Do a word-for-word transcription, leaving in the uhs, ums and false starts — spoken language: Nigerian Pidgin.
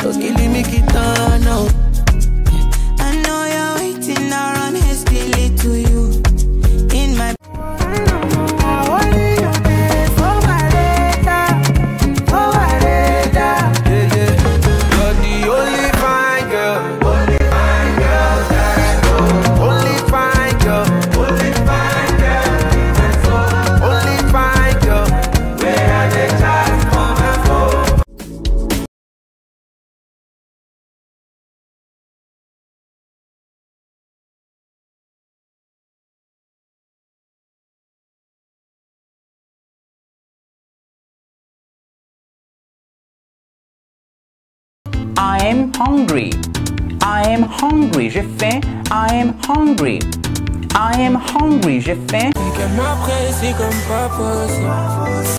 Los killing me kitana. I know you're waiting around hastily to you. In my I am hungry. I am hungry. J'ai faim. I am hungry. I am hungry. J'ai faim. Que m'apprécie comme pas possible.